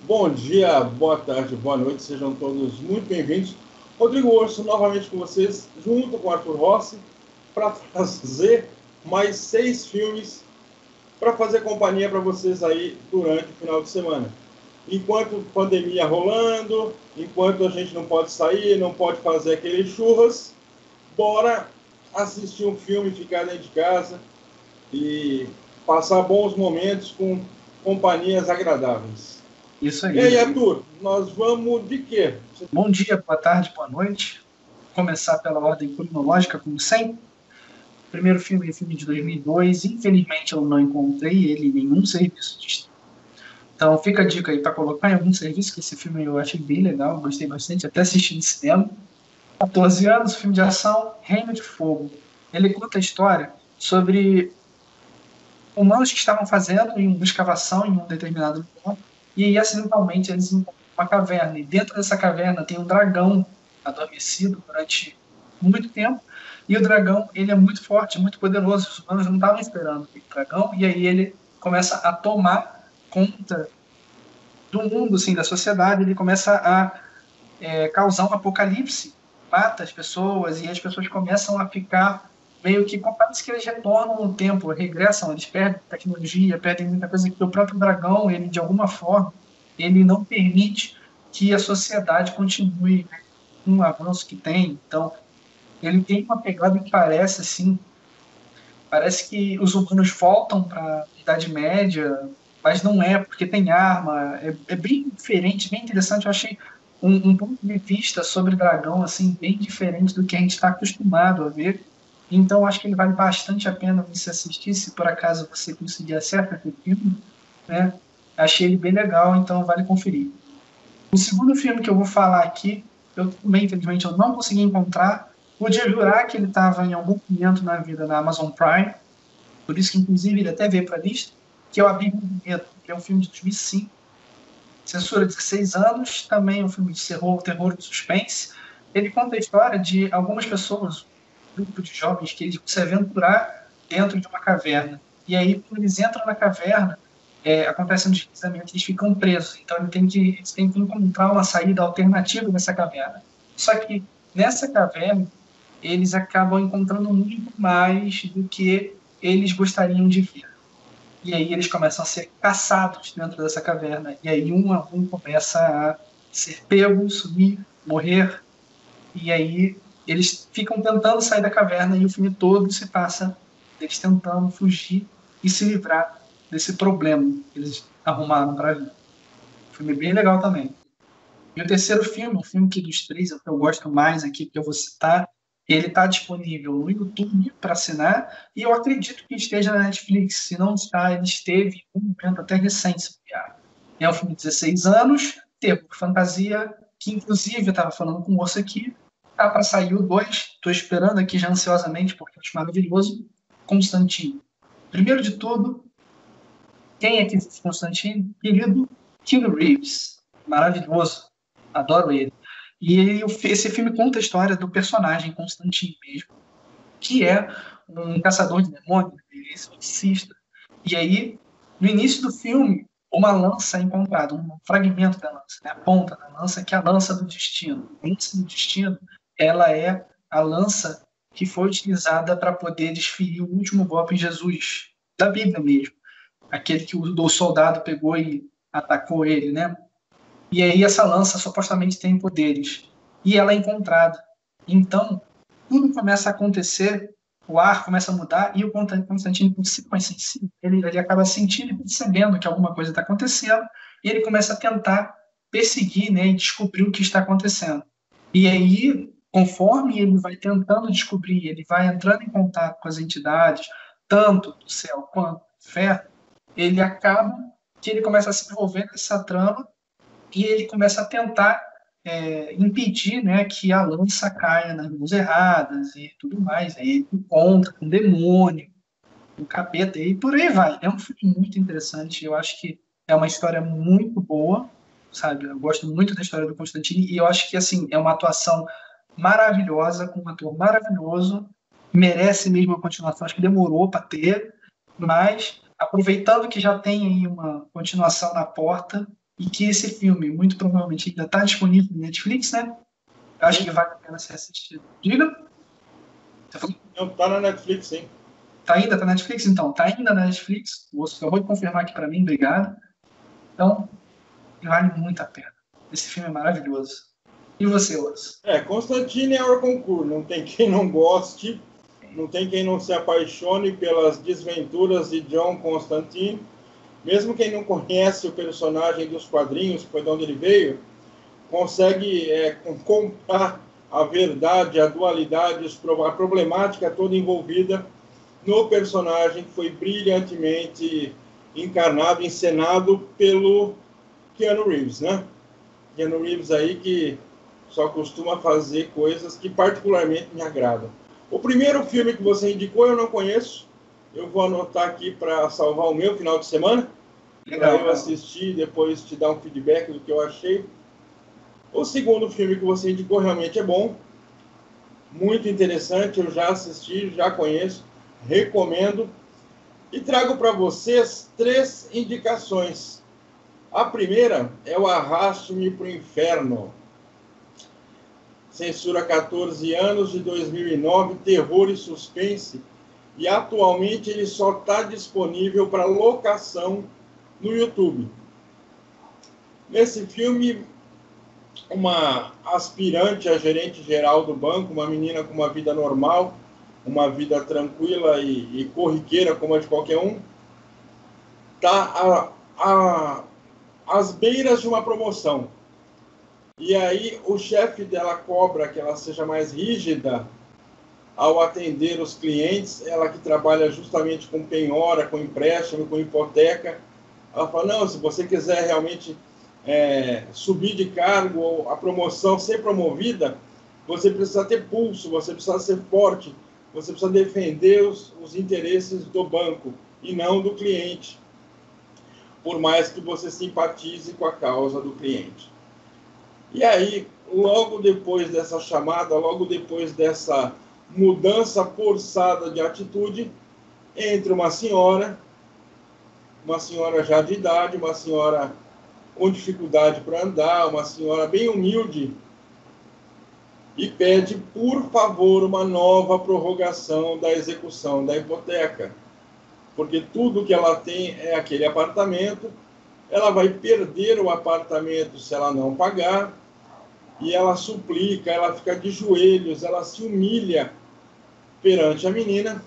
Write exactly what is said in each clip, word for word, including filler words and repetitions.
Bom dia, boa tarde, boa noite, sejam todos muito bem-vindos. Rodrigo Urso, novamente com vocês, junto com Arthur Rossi, para trazer mais seis filmes para fazer companhia para vocês aí durante o final de semana. Enquanto pandemia rolando, enquanto a gente não pode sair, não pode fazer aqueles churras, bora assistir um filme, ficar dentro de casa e passar bons momentos com companhias agradáveis. Isso aí. E aí, Arthur, nós vamos de quê? Bom dia, boa tarde, boa noite. Vou começar pela ordem cronológica, como sempre. O primeiro filme é o filme de dois mil e dois. Infelizmente, eu não encontrei ele em nenhum serviço de streaming. Então, fica a dica aí para colocar em algum serviço, que esse filme eu achei bem legal, gostei bastante, até assisti no cinema. quatorze anos, filme de ação, Reino de Fogo. Ele conta a história sobre humanos que estavam fazendo uma escavação em um determinado lugar, e aí, acidentalmente, eles encontram uma caverna. E dentro dessa caverna tem um dragão adormecido durante muito tempo. E o dragão, ele é muito forte, muito poderoso. Os humanos não estavam esperando o dragão. E aí ele começa a tomar conta do mundo, assim, da sociedade. Ele começa a é, causar um apocalipse. Mata as pessoas e as pessoas começam a ficar meio que, parece que eles retornam no tempo, regressam, eles perdem tecnologia, perdem muita coisa, que o próprio dragão, ele de alguma forma, ele não permite que a sociedade continue com o avanço que tem. Então, ele tem uma pegada que parece assim, parece que os humanos voltam para a Idade Média, mas não é, porque tem arma, é, é bem diferente, bem interessante. Eu achei um, um ponto de vista sobre dragão assim bem diferente do que a gente está acostumado a ver. Então, acho que ele vale bastante a pena você assistir, se por acaso você conseguir acesso a esse filme, né? Achei ele bem legal, então vale conferir. O segundo filme que eu vou falar aqui, eu também, infelizmente, eu não consegui encontrar. Podia jurar que ele estava em algum momento na vida na Amazon Prime, por isso que, inclusive, ele até veio para a lista, que é o Abismo do Medo, que é um filme de dois mil e cinco. Censura dezesseis anos, também é um filme de terror, terror de suspense. Ele conta a história de algumas pessoas, grupo de jovens que eles vão se aventurar dentro de uma caverna. E aí, quando eles entram na caverna, é, acontece um deslizamento, eles ficam presos. Então, eles têm, que, eles têm que encontrar uma saída alternativa dessa caverna. Só que, nessa caverna, eles acabam encontrando muito mais do que eles gostariam de ver. E aí, eles começam a ser caçados dentro dessa caverna. E aí, um a um começa a ser pego, sumir, morrer. E aí, eles ficam tentando sair da caverna e o filme todo se passa eles tentando fugir e se livrar desse problema que eles arrumaram para a vida. Um filme bem legal também. E o terceiro filme, um filme que dos três é o que eu gosto mais aqui, que eu vou citar, ele está disponível no YouTube para assinar e eu acredito que esteja na Netflix. Se não está, ele esteve em um momento até recente. É um filme de dezesseis anos, terror fantasia, que inclusive eu estava falando com o moço aqui, tá para sair o dois, estou esperando aqui já ansiosamente, porque eu acho maravilhoso. Constantine. Primeiro de tudo, quem é que é Constantine? Querido Keanu Reeves. Maravilhoso. Adoro ele. E ele, esse filme conta a história do personagem Constantine mesmo, que é um caçador de demônios, exorcista. E aí, no início do filme, uma lança é encontrada, um fragmento da lança, né? A ponta da lança, que é a lança do destino. A lança do destino, ela é a lança que foi utilizada para poder desferir o último golpe em Jesus, da Bíblia mesmo. Aquele que o soldado pegou e atacou ele, né? E aí essa lança supostamente tem poderes. E ela é encontrada. Então, tudo começa a acontecer, o ar começa a mudar e o Constantino, por si mais sensível, ele, ele acaba sentindo e percebendo que alguma coisa está acontecendo e ele começa a tentar perseguir, né, e descobrir o que está acontecendo. E aí, conforme ele vai tentando descobrir, ele vai entrando em contato com as entidades, tanto do céu quanto do inferno, ele acaba que ele começa a se envolver nessa trama e ele começa a tentar é, impedir, né, que a lança caia nas mãos erradas e tudo mais. Aí ele encontra com um demônio, um capeta e por aí vai. É um filme muito interessante. Eu acho que é uma história muito boa, sabe? Eu gosto muito da história do Constantine e eu acho que assim é uma atuação maravilhosa, com um ator maravilhoso, merece mesmo a continuação. Acho que demorou para ter, mas aproveitando que já tem aí uma continuação na porta, e que esse filme, muito provavelmente, ainda está disponível no Netflix, né? Eu acho que vale a pena ser assistido. Diga? Você falou? Não, tá na Netflix, sim. Tá ainda? Tá na Netflix? Então, tá ainda na Netflix. O Osso acabou de confirmar aqui para mim, obrigado. Então, vale muito a pena. Esse filme é maravilhoso. E você, Osso? É, Constantine é o concurso. Não tem quem não goste, não tem quem não se apaixone pelas desventuras de John Constantine. Mesmo quem não conhece o personagem dos quadrinhos, que foi de onde ele veio, consegue é, comprar a verdade, a dualidade, a problemática toda envolvida no personagem que foi brilhantemente encarnado, encenado pelo Keanu Reeves, né? Keanu Reeves aí que só costuma fazer coisas que particularmente me agradam. O primeiro filme que você indicou eu não conheço, eu vou anotar aqui para salvar o meu final de semana, para eu assistir e depois te dar um feedback do que eu achei. O segundo filme que você indicou realmente é bom, muito interessante, eu já assisti, já conheço, recomendo. E trago para vocês três indicações. A primeira é o Arraste-me para o Inferno. Censura catorze anos, de dois mil e nove, terror e suspense. E atualmente ele só está disponível para locação no YouTube. Nesse filme, uma aspirante a gerente geral do banco, uma menina com uma vida normal, uma vida tranquila e, e corriqueira como a de qualquer um, está às beiras de uma promoção. E aí o chefe dela cobra que ela seja mais rígida ao atender os clientes, ela que trabalha justamente com penhora, com empréstimo, com hipoteca. Ela fala, não, se você quiser realmente é, subir de cargo, ou a promoção ser promovida, você precisa ter pulso, você precisa ser forte, você precisa defender os, os interesses do banco e não do cliente, por mais que você simpatize com a causa do cliente. E aí, logo depois dessa chamada, logo depois dessa mudança forçada de atitude, entra uma senhora, uma senhora já de idade, uma senhora com dificuldade para andar, uma senhora bem humilde, e pede, por favor, uma nova prorrogação da execução da hipoteca. Porque tudo que ela tem é aquele apartamento, ela vai perder o apartamento se ela não pagar, e ela suplica, ela fica de joelhos, ela se humilha perante a menina,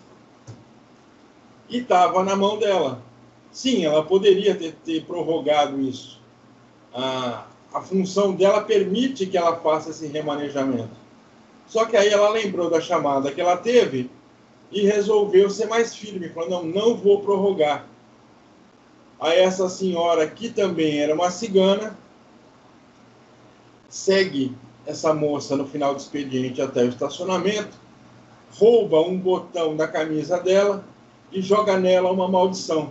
e estava na mão dela. Sim, ela poderia ter, ter prorrogado isso. A, a função dela permite que ela faça esse remanejamento. Só que aí ela lembrou da chamada que ela teve e resolveu ser mais firme, falou, não, não vou prorrogar. Aí essa senhora, que também era uma cigana, segue essa moça no final do expediente até o estacionamento, rouba um botão da camisa dela e joga nela uma maldição.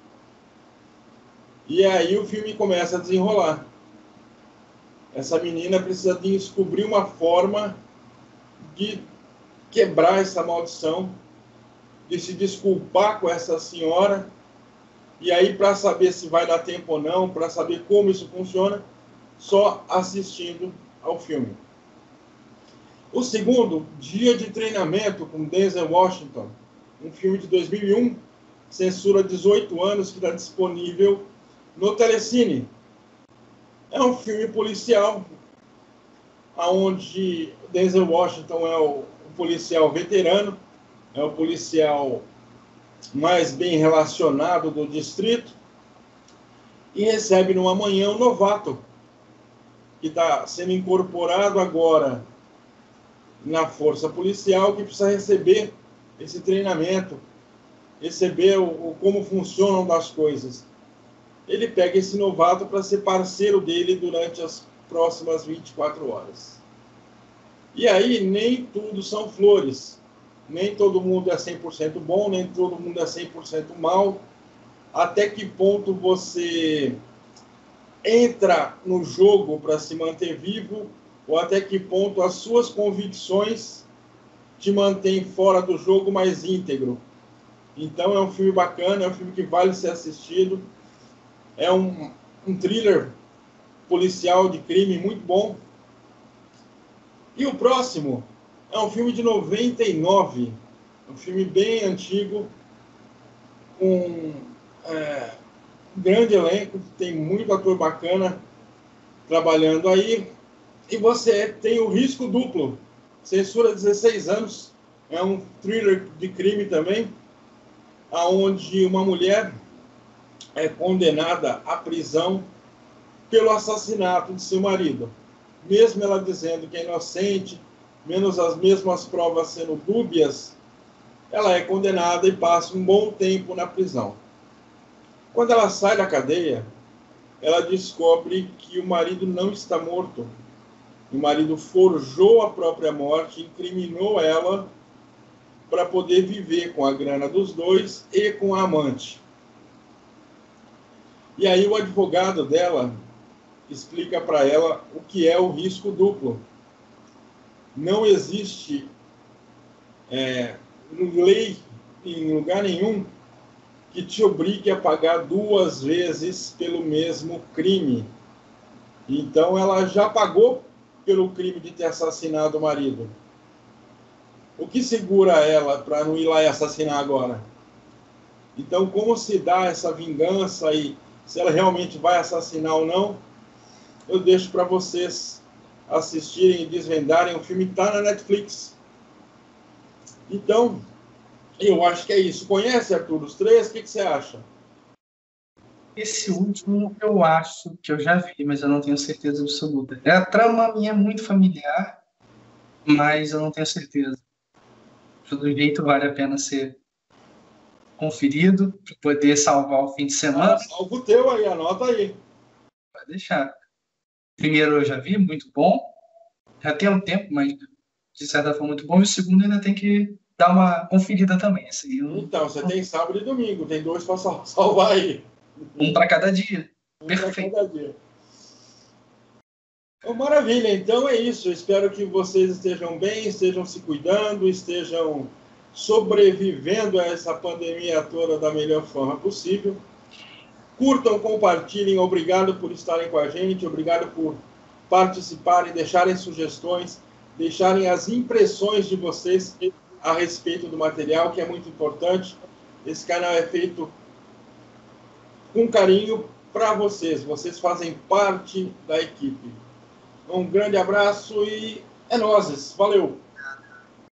E aí o filme começa a desenrolar. Essa menina precisa de descobrir uma forma de quebrar essa maldição, de se desculpar com essa senhora, e aí para saber se vai dar tempo ou não, para saber como isso funciona, só assistindo ao filme. O segundo, Dia de Treinamento, com Denzel Washington, um filme de dois mil e um, censura dezoito anos, que está disponível no Telecine. É um filme policial, onde Denzel Washington é o, o policial veterano, é o policial mais bem relacionado do distrito, e recebe numa manhã um novato, que está sendo incorporado agora na força policial, que precisa receber esse treinamento, receber o, o como funcionam das coisas. Ele pega esse novato para ser parceiro dele durante as próximas vinte e quatro horas. E aí nem tudo são flores. Nem todo mundo é cem por cento bom, nem todo mundo é cem por cento mal. Até que ponto você entra no jogo para se manter vivo, ou até que ponto as suas convicções te mantêm fora do jogo mais íntegro. Então é um filme bacana, é um filme que vale ser assistido. É um, um thriller policial de crime muito bom. E o próximo é um filme de noventa e nove, um filme bem antigo, com é, um grande elenco, tem muito ator bacana trabalhando aí. E você tem o Risco Duplo, censura dezesseis anos, é um thriller de crime também, onde uma mulher é condenada à prisão pelo assassinato de seu marido. Mesmo ela dizendo que é inocente, menos as mesmas provas sendo dúbias, ela é condenada e passa um bom tempo na prisão. Quando ela sai da cadeia, ela descobre que o marido não está morto. O marido forjou a própria morte, incriminou ela para poder viver com a grana dos dois e com a amante. E aí o advogado dela explica para ela o que é o risco duplo. Não existe é, lei em lugar nenhum que te obrigue a pagar duas vezes pelo mesmo crime. Então ela já pagou pelo crime de ter assassinado o marido. O que segura ela para não ir lá e assassinar agora? Então, como se dá essa vingança e se ela realmente vai assassinar ou não, eu deixo para vocês assistirem e desvendarem. O filme está na Netflix. Então, eu acho que é isso. Conhece, Arthur, os três? O que, que você acha? Esse último eu acho que eu já vi, mas eu não tenho certeza absoluta. A trama minha é muito familiar, mas eu não tenho certeza. Do jeito vale a pena ser conferido para poder salvar o fim de semana. Ah, salva o teu aí, anota aí. Vai deixar. Primeiro eu já vi, muito bom. Já tem um tempo, mas de certa forma muito bom. E o segundo ainda tem que dar uma conferida também. Esse eu... Então, você tem sábado e domingo, tem dois para salvar aí. Um para cada dia. Um Perfeito. para cada dia. Oh, maravilha, então é isso. Eu espero que vocês estejam bem, estejam se cuidando, estejam sobrevivendo a essa pandemia toda da melhor forma possível. Curtam, compartilhem, obrigado por estarem com a gente, obrigado por participarem, deixarem sugestões, deixarem as impressões de vocês a respeito do material, que é muito importante. Esse canal é feito com carinho para vocês, vocês fazem parte da equipe. Um grande abraço e é nóis, valeu!